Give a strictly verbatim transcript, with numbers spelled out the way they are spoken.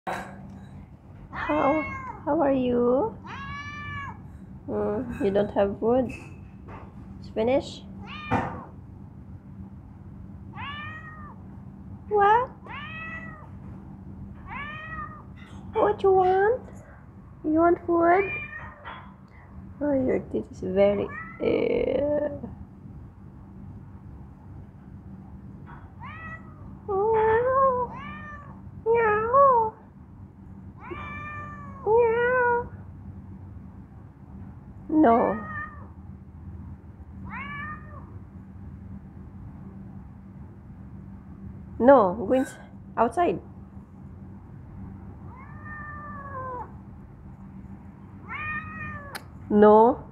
How how are you? Mm, you don't have food? It's finished? What? What you want? You want food? Oh, your teeth is very. Uh, meow, meow, meow. No. No, go ins- outside. No.